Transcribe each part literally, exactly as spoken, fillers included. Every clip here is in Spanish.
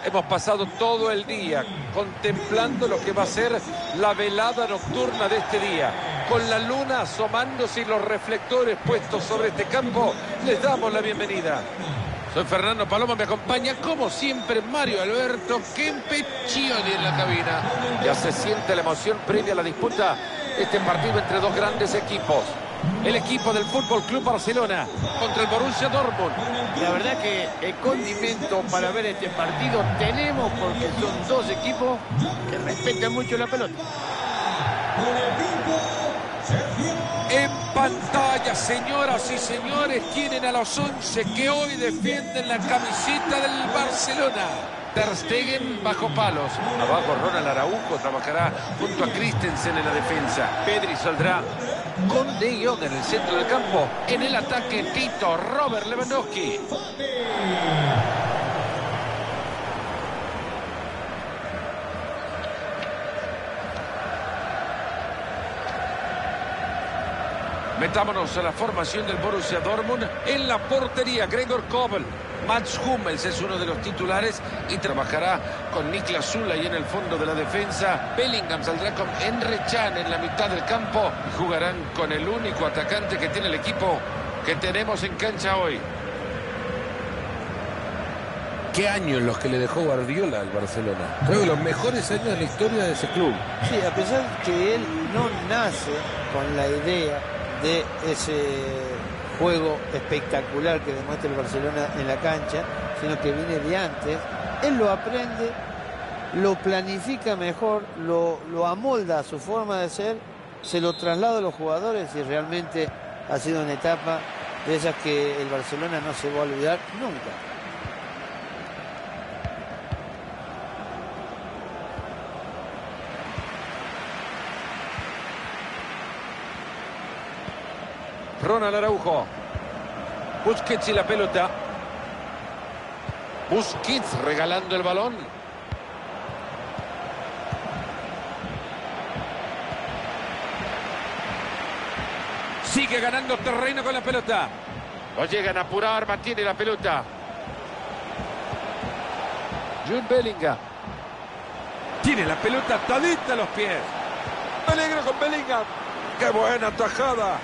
Hemos pasado todo el día contemplando lo que va a ser la velada nocturna de este día. Con la luna asomándose y los reflectores puestos sobre este campo, les damos la bienvenida. Soy Fernando Paloma, me acompaña como siempre Mario Alberto Kempecchioni en la cabina. Ya se siente la emoción previa a la disputa de este partido entre dos grandes equipos. El equipo del Fútbol Club Barcelona contra el Borussia Dortmund. La verdad que el condimento para ver este partido tenemos, porque son dos equipos que respetan mucho la pelota. En pantalla, señoras y señores, tienen a los once que hoy defienden la camiseta del Barcelona. Ter Stegen bajo palos. Abajo Ronald Araujo trabajará junto a Christensen en la defensa. Pedri saldrá con De Jong en el centro del campo. En el ataque Tito, Robert Lewandowski. Metámonos a la formación del Borussia Dortmund. En la portería, Gregor Kobel. Mats Hummels es uno de los titulares y trabajará con Niklas Süle y en el fondo de la defensa. Bellingham saldrá con Emre Can en la mitad del campo. Y jugarán con el único atacante que tiene el equipo que tenemos en cancha hoy. ¿Qué años los que le dejó Guardiola al Barcelona? Creo que los mejores años de la historia de ese club. Sí, a pesar que él no nace con la idea de ese juego espectacular que demuestra el Barcelona en la cancha, sino que viene de antes, él lo aprende, lo planifica mejor, lo, lo amolda a su forma de ser, se lo traslada a los jugadores y realmente ha sido una etapa de esas que el Barcelona no se va a olvidar nunca. Ronald Araujo. Busquets y la pelota. Busquets regalando el balón. Sigue ganando terreno con la pelota. Lo llegan a apurar, mantiene la pelota. Jude Bellingham. Tiene la pelota atadita a los pies. Peligro con Bellingham. ¡Qué buena tajada!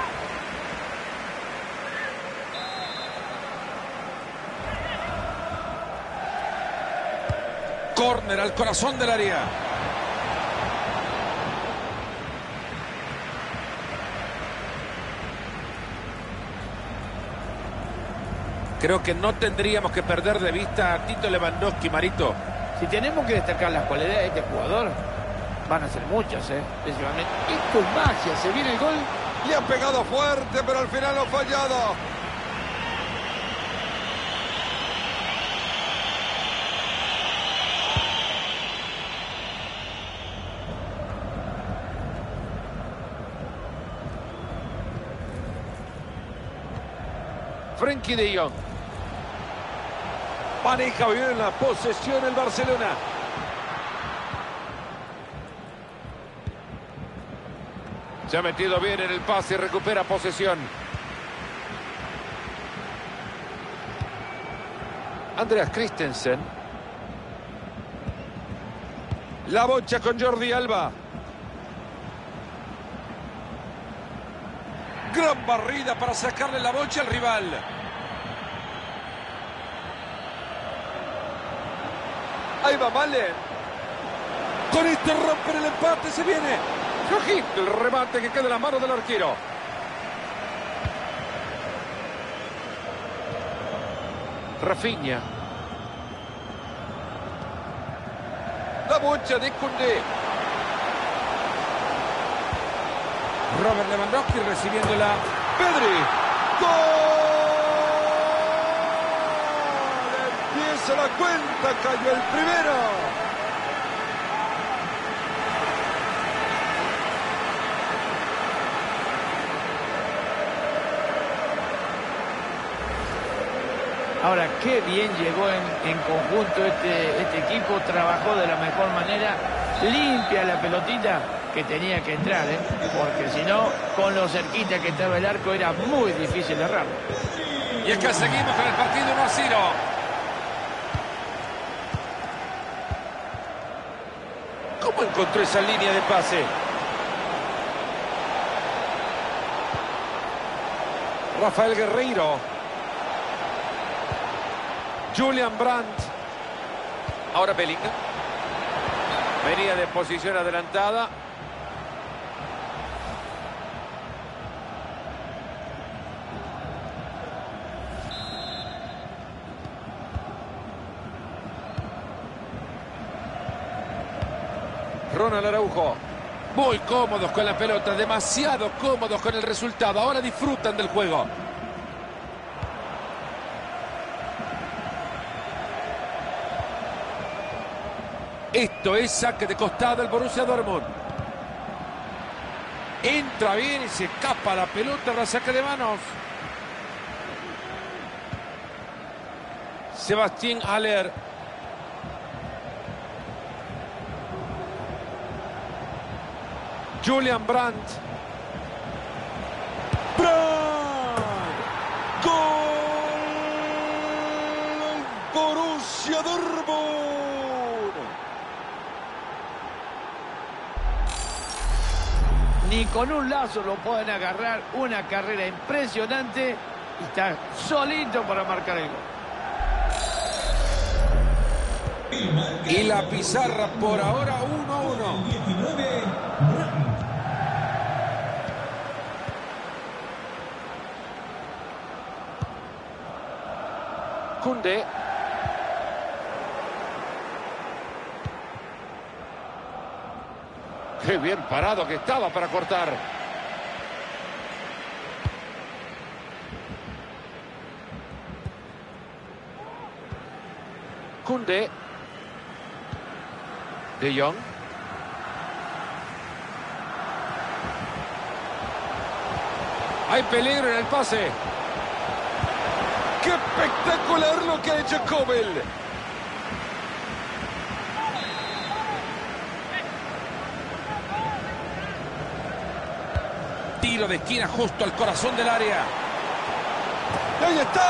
Córner al corazón del área. Creo que no tendríamos que perder de vista a Tito Lewandowski, Marito. Si tenemos que destacar las cualidades de este jugador, van a ser muchas, ¿eh? Principalmente. Esto es magia, se viene el gol. Y ha pegado fuerte, pero al final ha fallado. Frenkie de Jong. Maneja bien la posesión el Barcelona. Se ha metido bien en el pase y recupera posesión. Andreas Christensen. La bocha con Jordi Alba. Gran barrida para sacarle la bocha al rival. Ahí va Malen. Con este romper el empate, se viene. Flojito el remate que queda en la mano del arquero. Rafinha. La bocha de Koundé. Robert Lewandowski recibiéndola. Pedri. ¡Gol! Empieza la cuenta. Cayó el primero. Ahora, qué bien llegó en, en conjunto este, este equipo. Trabajó de la mejor manera. Limpia la pelotita que tenía que entrar, ¿eh? Porque si no, con lo cerquita que estaba el arco, era muy difícil errarlo. Y es que seguimos con el partido uno a cero. ¿Cómo encontró esa línea de pase? Rafael Guerreiro. Julian Brandt. Ahora Bellingham. Venía de posición adelantada. Ronald Araujo. Muy cómodos con la pelota, demasiado cómodos con el resultado. Ahora disfrutan del juego. Esto es saque de costado el Borussia Dortmund. Entra bien y se escapa la pelota, la saque de manos. Sebastián Haller. Julian Brandt. Brandt. Gol. Borussia Dortmund. Ni con un lazo lo pueden agarrar. Una carrera impresionante. Y está solito para marcar el gol. Y la pizarra por ahora uno a uno. Koundé. Qué bien parado que estaba para cortar. Koundé. De Jong. Hay peligro en el pase. ¡Qué espectacular lo que ha hecho Kobel! Tiro de esquina justo al corazón del área. ¡Ahí está!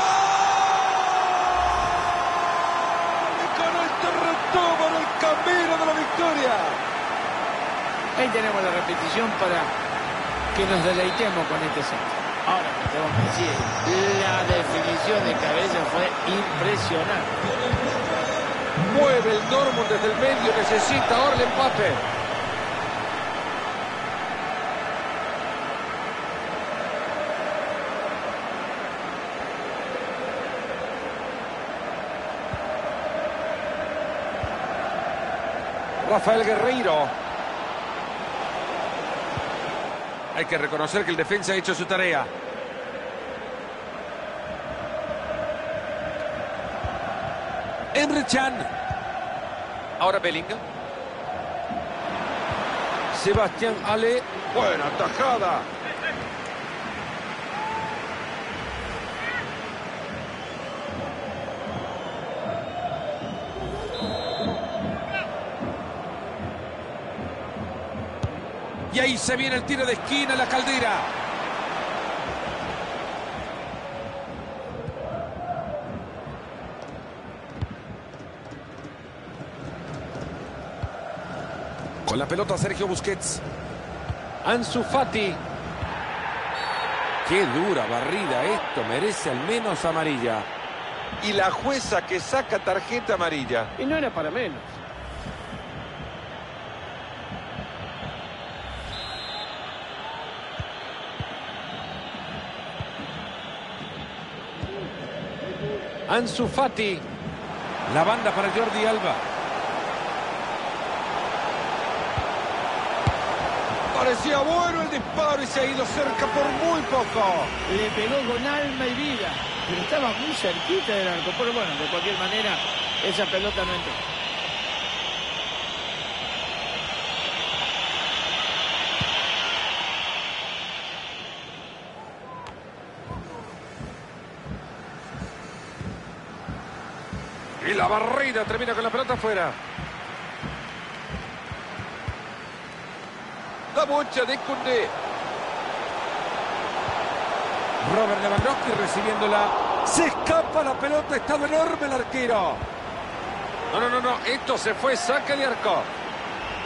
Y con esto retoma el camino de la victoria. Ahí tenemos la repetición para que nos deleitemos con este centro. Ahora, tengo que decir, la definición de cabeza fue impresionante. Mueve el Dortmund desde el medio, necesita ahora el empate. Rafael Guerreiro. Hay que reconocer que el defensa ha hecho su tarea. Emre Can. Ahora Bellingham. Sebastián Haller. Buena tajada. Y ahí se viene el tiro de esquina, la Caldera. Con la pelota Sergio Busquets. Ansu Fati. Qué dura barrida esto, merece al menos amarilla. Y la jueza que saca tarjeta amarilla. Y no era para menos. Ansu Fati. La banda para Jordi Alba. Parecía bueno el disparo y se ha ido cerca por muy poco. Le pegó con alma y vida, pero estaba muy cerquita del arco. Pero bueno, de cualquier manera, esa pelota no entró. Y la barrida termina con la pelota afuera. La bocha de Koundé. Robert Lewandowski recibiéndola. Se escapa la pelota. Está enorme el arquero. No, no, no, no. Esto se fue saque de arco.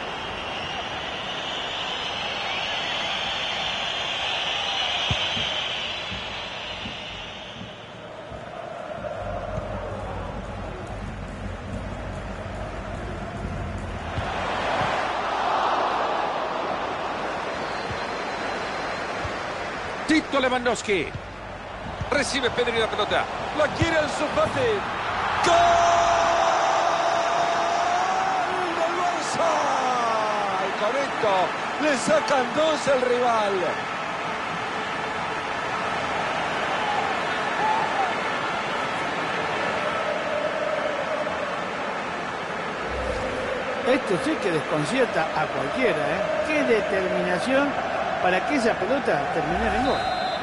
Tito Lewandowski. Recibe Pedri la pelota. La quiere Ansu Fati. ¡Gol del Barça! Y con esto le sacan dos al rival. Esto sí que desconcierta a cualquiera, ¿eh? Qué determinación para que esa pelota terminara en gol.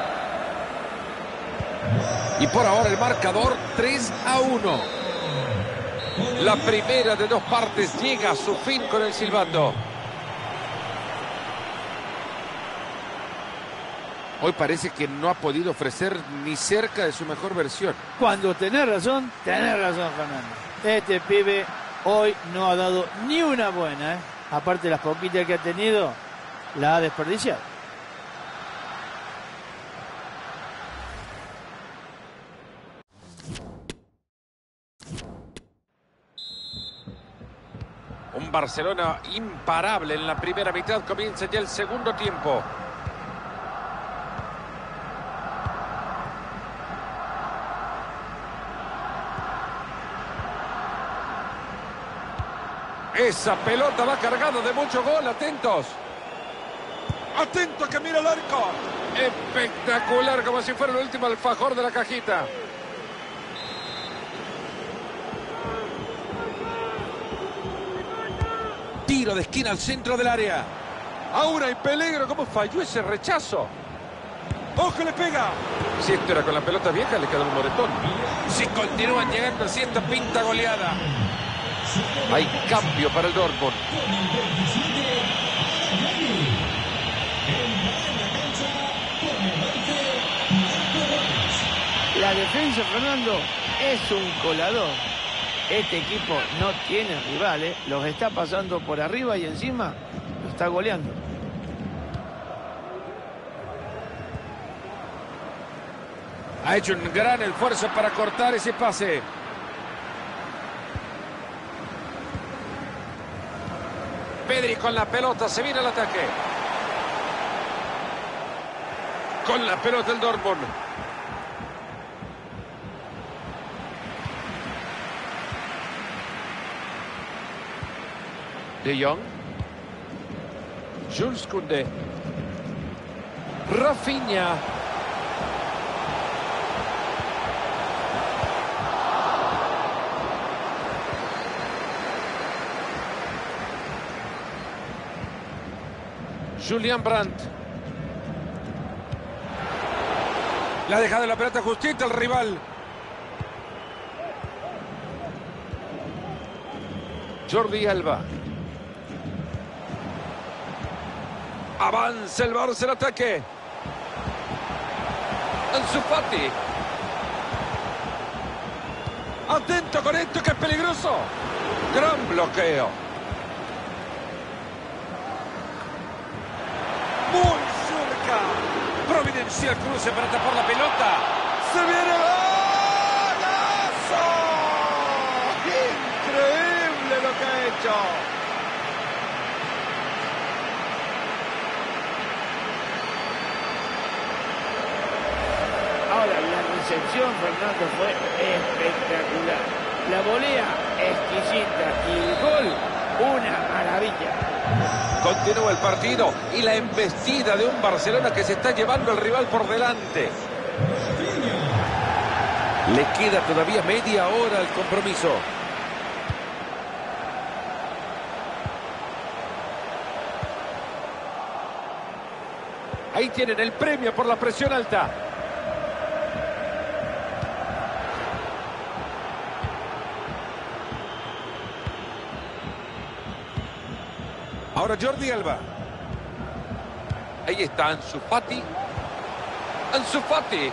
Y por ahora el marcador tres a uno. La primera de dos partes llega a su fin con el silbato. Hoy parece que no ha podido ofrecer ni cerca de su mejor versión. Cuando tenés razón, tenés razón, Fernando. Este pibe hoy no ha dado ni una buena, ¿eh? Aparte de las poquitas que ha tenido, la ha desperdiciado. Un Barcelona imparable en la primera mitad. Comienza ya el segundo tiempo. Esa pelota va cargada de mucho gol. Atentos. Atento que mira el arco. Espectacular, como si fuera el último alfajor de la cajita. Tiro de esquina al centro del área. Ahora hay peligro. ¿Cómo falló ese rechazo? ¡Ojo, le pega! Si esto era con la pelota vieja, le queda un moretón. Si continúan llegando así, esta pinta goleada. Hay cambio para el Dortmund. La defensa, Fernando, es un colador. Este equipo no tiene rivales, los está pasando por arriba y encima lo está goleando. Ha hecho un gran esfuerzo para cortar ese pase. Pedri con la pelota, se viene al ataque. Con la pelota el Dortmund. De Jong. Jules Koundé. Rafinha. Julian Brandt. La ha dejado la pelota justita al rival. Jordi Alba. Avanza el Barça el ataque. Ansu Fati. Atento con esto que es peligroso. Gran bloqueo. Muy cerca. Providencial cruce para tapar la pelota. Se viene el golazo. Increíble lo que ha hecho. Ahora, la recepción, Fernando, fue espectacular. La volea exquisita y el gol, una maravilla. Continúa el partido y la embestida de un Barcelona que se está llevando al rival por delante. Le queda todavía media hora al compromiso. Ahí tienen el premio por la presión alta. Ahora Jordi Alba. Ahí está Ansu Fati. Ansu Fati.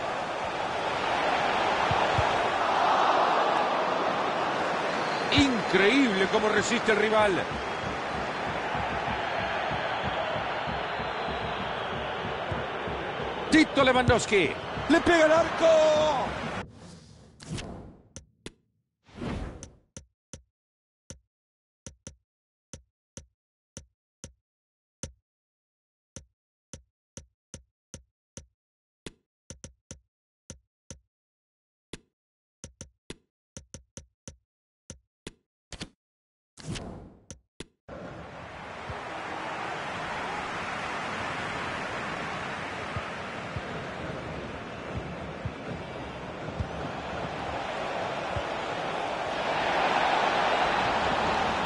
Increíble cómo resiste el rival. Tito Lewandowski. Le pega el arco.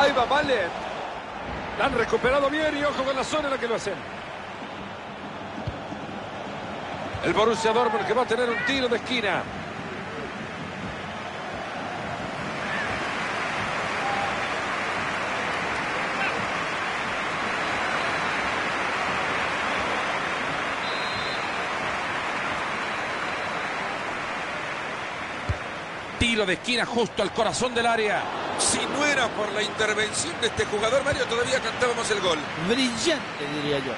Ahí va Vale. La han recuperado bien y ojo con la zona en la que lo hacen. El Borussia Dortmund que va a tener un tiro de esquina. Tiro de esquina justo al corazón del área. Si no era por la intervención de este jugador, Mario, todavía cantábamos el gol. Brillante, diría yo.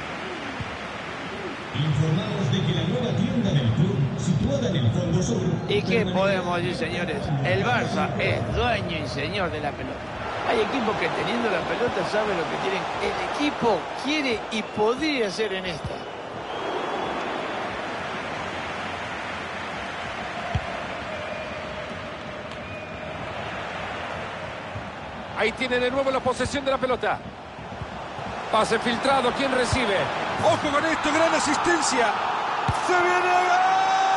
Informados de que la nueva tienda del club, situada en el fondo sur... ¿Y qué podemos decir, señores? El Barça es dueño y señor de la pelota. Hay equipos que teniendo la pelota saben lo que tienen. El equipo quiere y podría hacer en esta. Ahí tiene de nuevo la posesión de la pelota. Pase filtrado. ¿Quién recibe? Ojo con esto. Gran asistencia. ¡Se viene el gol!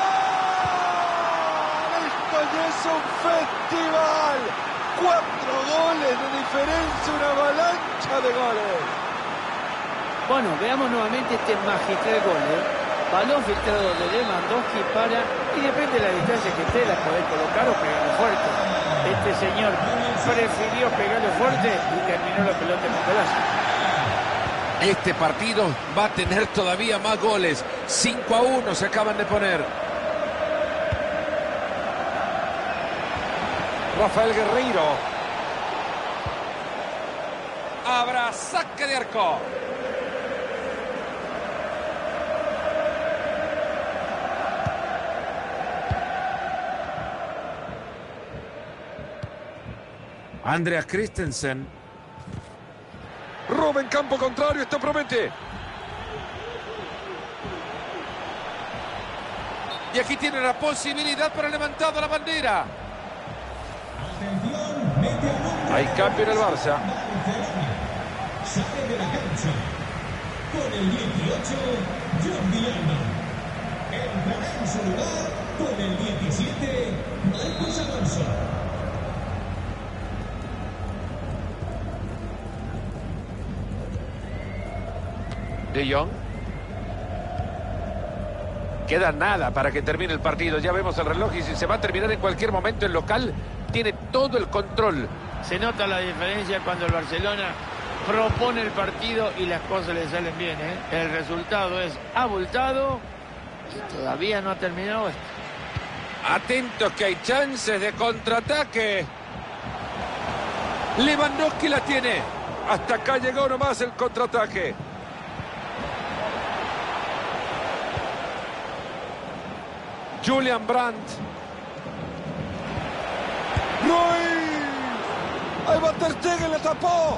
Esto ya es un festival. Cuatro goles de diferencia. Una avalancha de goles. Bueno, veamos nuevamente este magistral gol, ¿eh? Balón filtrado de Lewandowski para... Y depende de la distancia que esté, la poder colocar o pegarlo fuerte. Este señor prefirió pegarlo fuerte y terminó la pelota en el pedazo. Este partido va a tener todavía más goles. cinco a uno se acaban de poner. Rafael Guerreiro. Habrá saque de arco. Andreas Christensen. Roba en campo contrario, esto promete. Y aquí tiene la posibilidad para levantar la bandera. Hay cambio en el Barça. Sale de la cancha con el dieciocho, Jordi Alba. Entrará en su lugar con el diecisiete, Marcos Alonso. De Jong. Queda nada para que termine el partido. Ya vemos el reloj y si se va a terminar en cualquier momento el local, tiene todo el control. Se nota la diferencia cuando el Barcelona propone el partido y las cosas le salen bien, ¿eh? El resultado es abultado y todavía no ha terminado esto. Atentos que hay chances de contraataque. Lewandowski la tiene. Hasta acá llegó nomás el contraataque. Julian Brandt. ¡Ruiz! ¡Ahí va Ter Stegen, le tapó!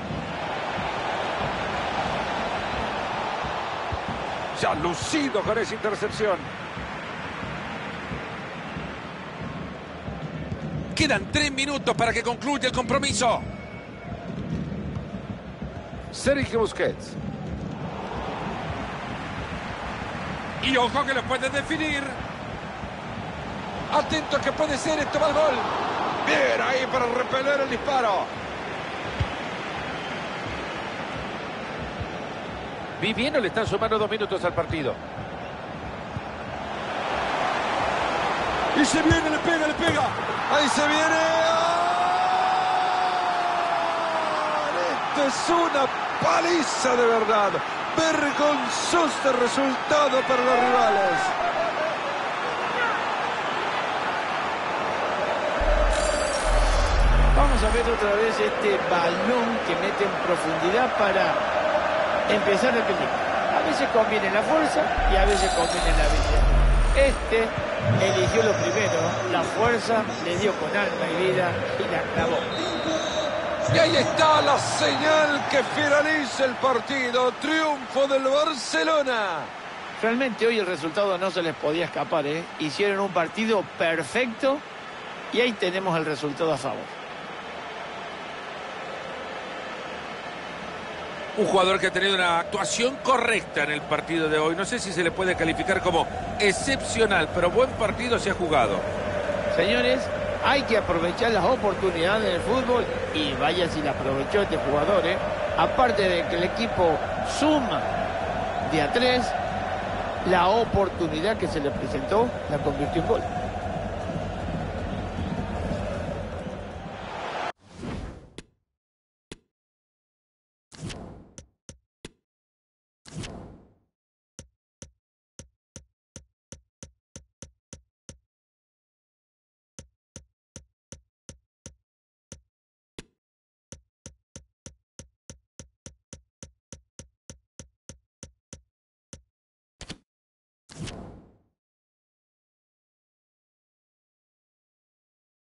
Se ha lucido con esa intercepción. Quedan tres minutos para que concluya el compromiso. Sergio Busquets. Y ojo que lo puede definir. Atento que puede ser, esto va al gol. Bien ahí para repeler el disparo. Viviendo le están sumando dos minutos al partido. Y se viene, le pega, le pega. Ahí se viene. ¡Oh! Esto es una paliza de verdad. Vergonzoso resultado para los rivales. Vamos a ver otra vez este balón que mete en profundidad para empezar a pelear. A veces conviene la fuerza y a veces conviene la habilidad. Este eligió lo primero, la fuerza, le dio con alma y vida y la clavó. Y ahí está la señal que finaliza el partido. Triunfo del Barcelona. Realmente hoy el resultado no se les podía escapar, ¿eh? Hicieron un partido perfecto y ahí tenemos el resultado a favor. Un jugador que ha tenido una actuación correcta en el partido de hoy. No sé si se le puede calificar como excepcional, pero buen partido se ha jugado. Señores, Hay que aprovechar las oportunidades del fútbol y vaya si la aprovechó este jugador, ¿eh? Aparte de que el equipo suma de a tres, la oportunidad que se le presentó la convirtió en gol.